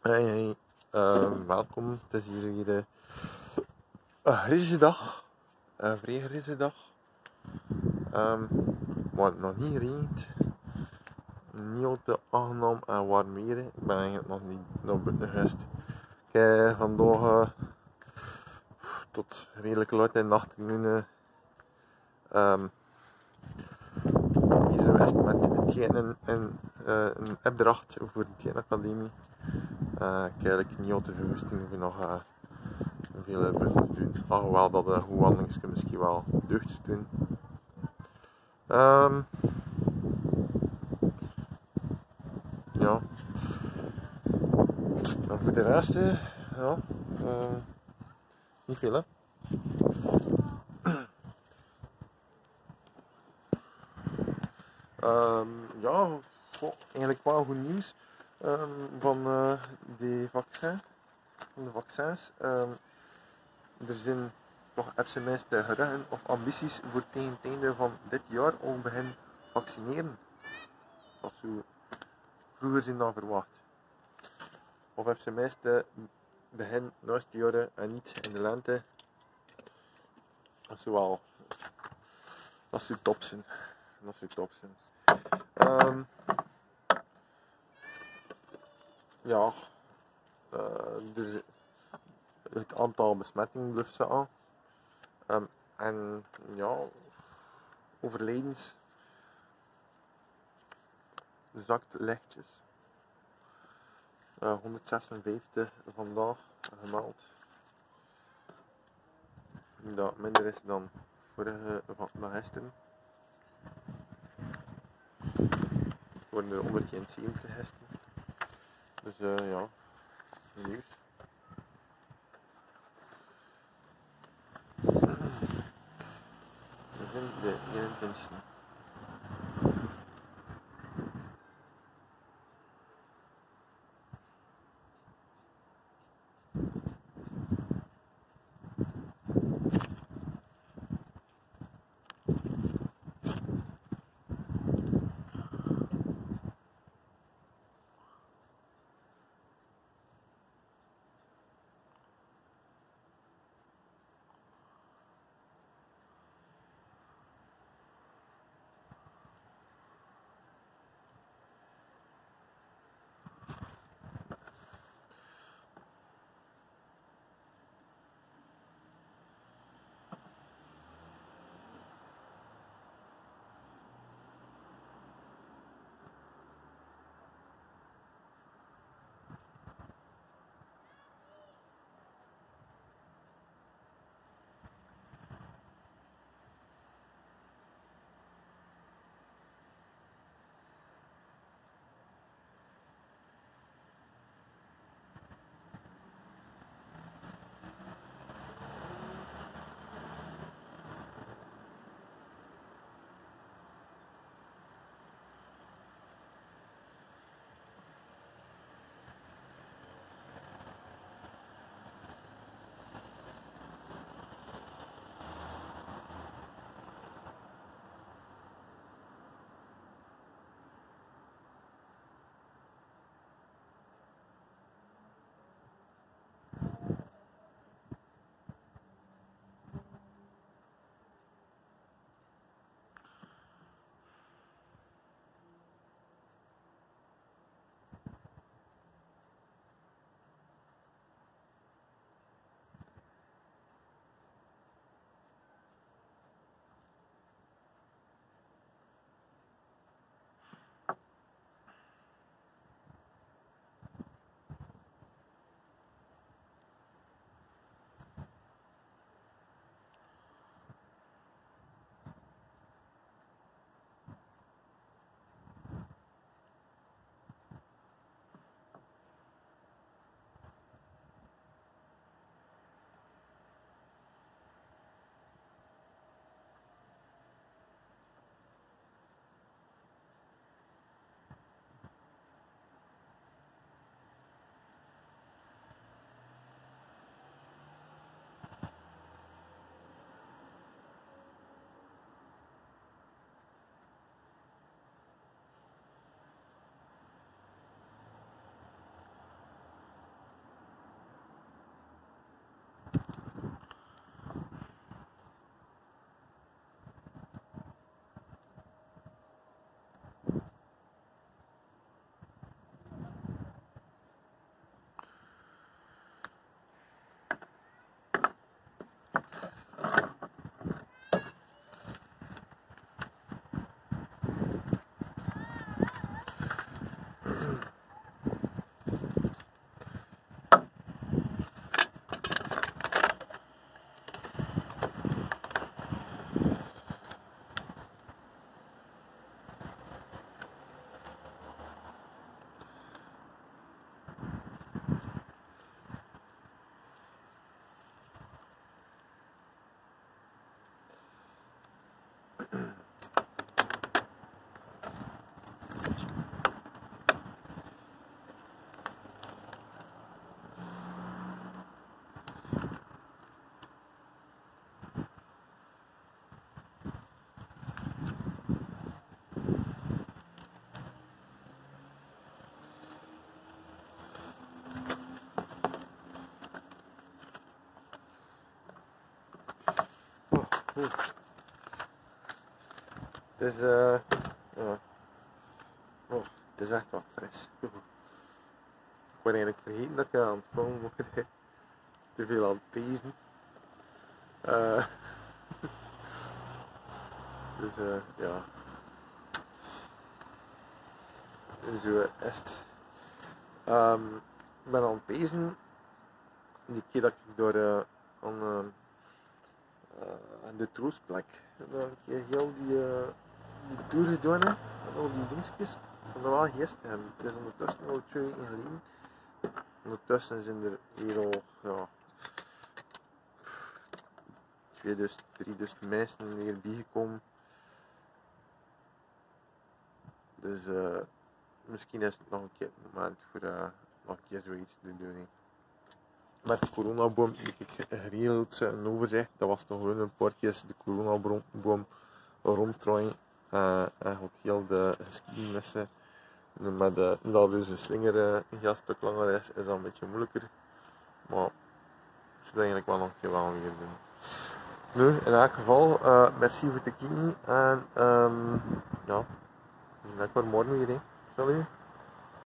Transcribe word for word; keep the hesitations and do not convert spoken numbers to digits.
Hey, hey. Uh, welkom. Het is hier weer een grijze dag. Een vrij grijze dag. Um, maar het nog niet regent. Niet al te aangenaam en warm weer. Ik ben eigenlijk nog niet naar buiten geweest. Ik heb vandaag uh, tot redelijk laat in de afternoon um, bezig geweest met het tekenen in uh, een opdracht voor de tekenacademie. Uh, ik heb eigenlijk niet al te veel goesting voor nog uh, veel buiten te doen. Alhoewel dat een goed wandelingsje misschien wel deugd te doen. Um, ja. En voor de rest, ja, uh, niet veel hè. Um, ja, goh, eigenlijk wel goed nieuws um, van uh, die vaccin, van de vaccins. Um, er zijn nog op zijn minst geruchten of ambities voor tegen het einde van dit jaar al beginnen vaccineren. Dat zou vroeger zijn dan verwacht. Of op zijn minst begin naast de jaren en niet in de lente. Dat zou wel, dat zou top zijn. Dat zou top zijn. Um, ja, uh, dus het aantal besmettingen blijft zo aan. Um, en ja, overledens zakt lichtjes. Uh, honderdzesenvijftig vandaag gemeld. Dat minder is dan vorige van gisteren. Het worden er honderdzeventig gisteren. Dus uh, ja, nieuws. We zijn de eenentwintigste. Oeh. Het is, uh, ja. Oh, het is echt wat fris. Ik word eigenlijk vergeten dat ik aan het filmen word. Te veel aan het pezen. Uh, dus uh, ja. Zo is het. Um, ik ben aan het pezen. Die keer dat ik door uh, aan, uh, uh, aan de troostplek dat ik een keer heel die, uh, die tour gedaan heb. Met al die dingetjes. Ik vond dat wel geestig. Het is ondertussen al twee weken geleden. Ondertussen zijn er hier al ja, tweeduizend, drieduizend mensen weer bijgekomen. Dus uh, misschien is het nog een keer het moment voor uh, nog een keer zoiets te doen. Met de coronaboom heb ik geregeld een overzicht. Dat was nog gewoon een paar keer de coronaboom ronddraaien. Uh, eigenlijk heel de geschiedenissen. Met de, dat dus een slinger uh, een stuk langer is, is dat een beetje moeilijker. Maar ik zou het eigenlijk wel nog een keer wel weer doen. Nu, in elk geval, uh, merci voor het kijken. En um, ja, we zien elkaar morgen weer. Salut!